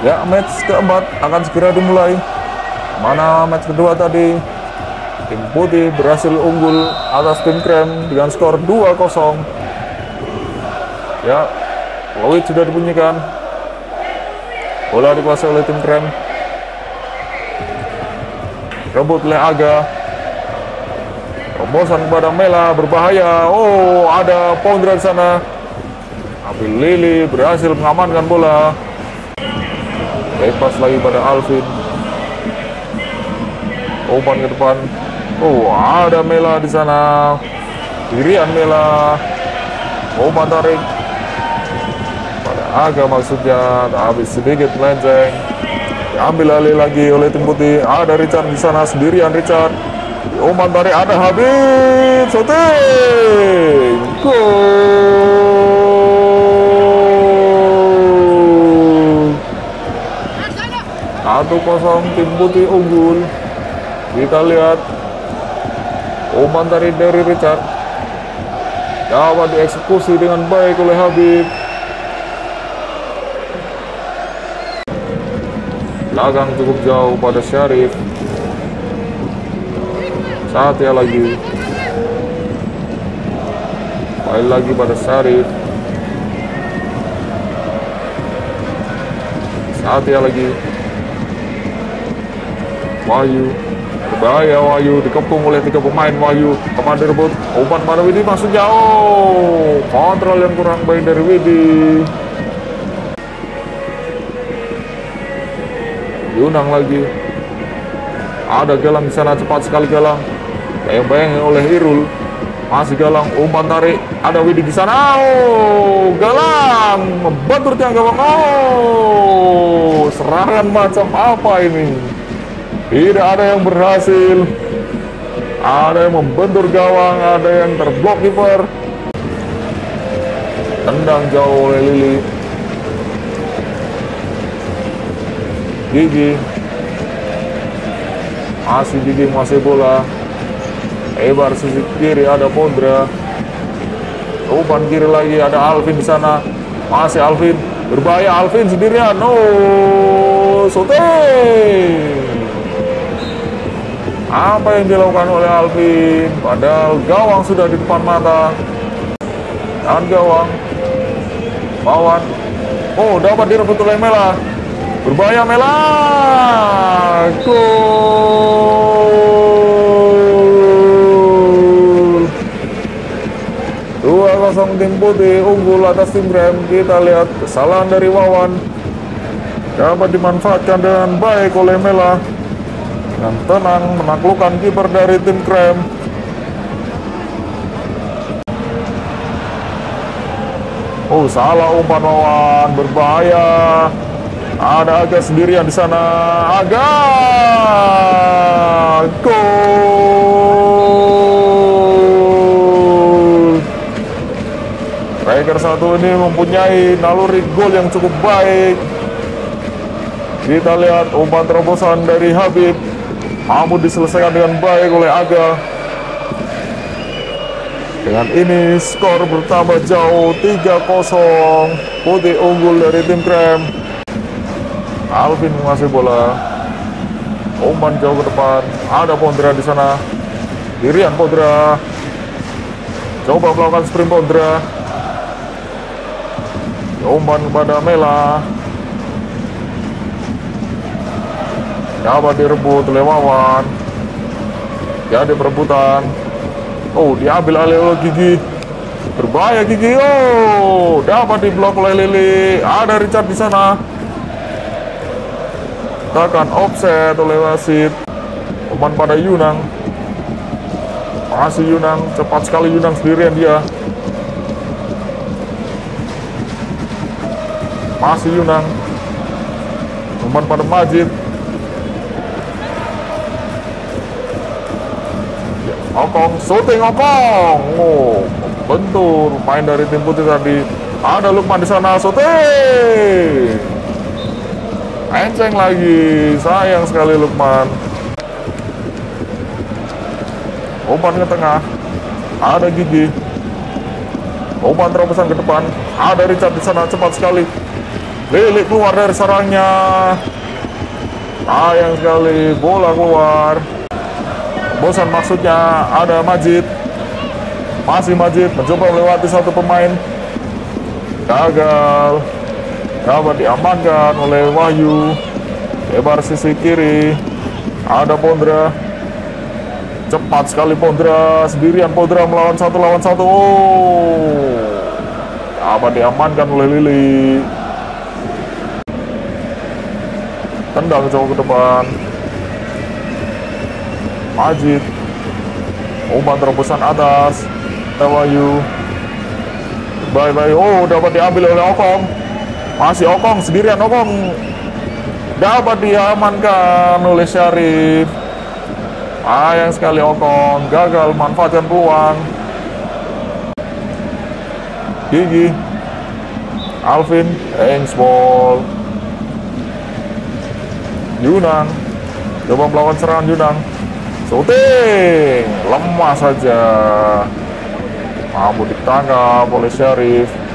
Ya, match keempat akan segera dimulai. Mana match kedua tadi, tim putih berhasil unggul atas tim krem dengan skor 2-0. Ya, Wawit sudah dibunyikan. Bola dikuasai oleh tim krem. Rebut oleh Aga. Terobosan kepada Mela, berbahaya. Oh, ada Pondra di sana. Tapi Lili berhasil mengamankan bola. Lepas lagi pada Alvin. Umpan ke depan. Oh, ada Mela di sana. Kirian Mela. Umpan tarik. Pada Aga maksudnya. Habis sedikit melenceng. Diambil alih lagi oleh tim putih. Ada Richard di sana, sendirian Richard. Umpan tarik, ada Habib. Shooting. Gol. 1-0 tim putih unggul. Kita lihat umpan tarik dari Richard dapat dieksekusi dengan baik oleh Habib. Belakang cukup jauh pada Syarif. Satya lagi. Baik lagi pada Syarif. Satya lagi. Wahyu. Berbahaya Wahyu. Dikepung oleh 3 pemain Wahyu. Kemana direbut. Umpan pada Widi masuk jauh. Kontrol yang kurang baik dari Widi. Yunang lagi. Ada Galang di sana, cepat sekali Galang. Bayang-bayang oleh Irul. Masih Galang, umpan tarik. Ada Widi di sana. Oh, Galang membentur tiang gawang. Oh, serangan macam apa ini? Tidak ada yang berhasil. Ada yang membentur gawang, ada yang terblok kiper. Tendang jauh oleh Lili. Gigi. Masih Gigi masih bola. Lebar sisi kiri ada Pondra. Umpan kiri lagi ada Alvin di sana. Masih Alvin. Berbahaya Alvin sendirian. No, shooting. Apa yang dilakukan oleh Alvin? Padahal gawang sudah di depan mata. Dan gawang. Bawan. Oh, dapat direbut oleh Mela. Berbahaya Mela. Gol. 2-0 tim putih unggul atas tim krem. Kita lihat kesalahan dari Wawan. Dapat dimanfaatkan dengan baik oleh Mela. Dengan tenang menaklukkan kiper dari tim krem. Oh, salah umpan Wawan. Berbahaya. Ada Aga sendirian di sana. Aga. Gol. Striker satu ini mempunyai naluri gol yang cukup baik. Kita lihat umpan terobosan dari Habib. Namun diselesaikan dengan baik oleh Aga. Dengan ini skor bertambah jauh 3-0. Putih unggul dari tim krem. Alvin menguasai bola. Umpan jauh ke depan. Ada Pondra di sana. Dirian Pondra. Coba melakukan sprint Pondra. Umpan kepada Mela. Dapat direbut oleh Wawan. Jadi perebutan. Oh, diambil alih oleh Gigi. Berbahaya Gigi. Oh, dapat diblok oleh Lili. Ada Richard di sana. Akan offset oleh wasit. Umpan pada Yunang. Masih Yunang, cepat sekali Yunang sendirian dia. Masih Yunang. Umpan pada Majid. Okong, shooting Okong. Oh, bentur main dari tim putih tadi. Ada Lukman di sana, shooting. Enceng lagi, sayang sekali Lukman. Umpan ke tengah, ada Gigi. Umpan terobosan ke depan, ada Richard di sana, cepat sekali. Lilik keluar dari sarangnya. Sayang sekali, bola keluar. Bosan maksudnya, ada Majid. Masih Majid mencoba melewati satu pemain. Gagal. Dapat diamankan oleh Wahyu. Lebar sisi kiri. Ada Pondra. Cepat sekali Pondra. Sendirian Pondra melawan satu lawan satu. Oh. Dapat diamankan oleh Lili. Tendang coba ke depan. Majid. Umpan terobosan atas. Wahyu. Bye. Oh, dapat diambil oleh Okong. Masih Okong, sendirian Okong. Dapat diamankan oleh Syarif. Sayang sekali Okong. Gagal memanfaatkan peluang. Gigi. Alvin. Engsball. Yunang. Coba melawan serangan Yunang. Shooting. Lemah saja. Mampu ditangkap oleh Syarif.